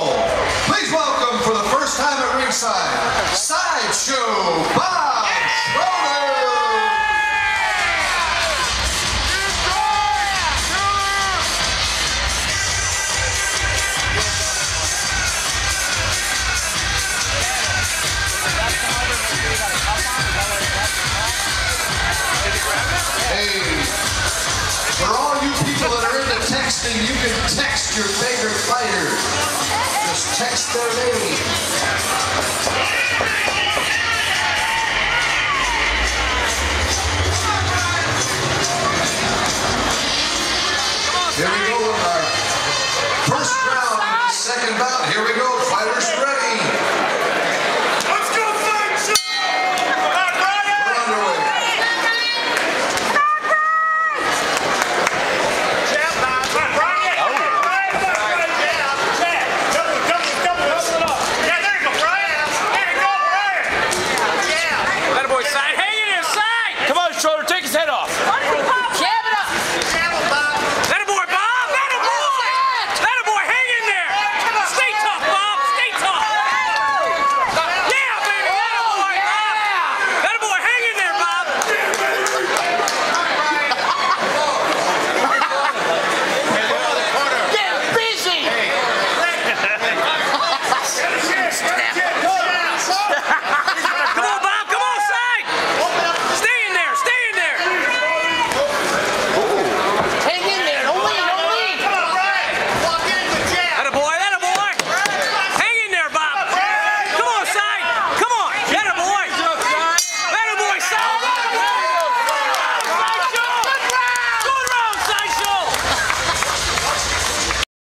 Bowl. Please welcome for the first time at ringside, Sideshow Bob Schroeder. Hey, for all you people that are into texting, you can text your favorite fighter. Just text their name. Here we go with our first round, second bout. Here we go.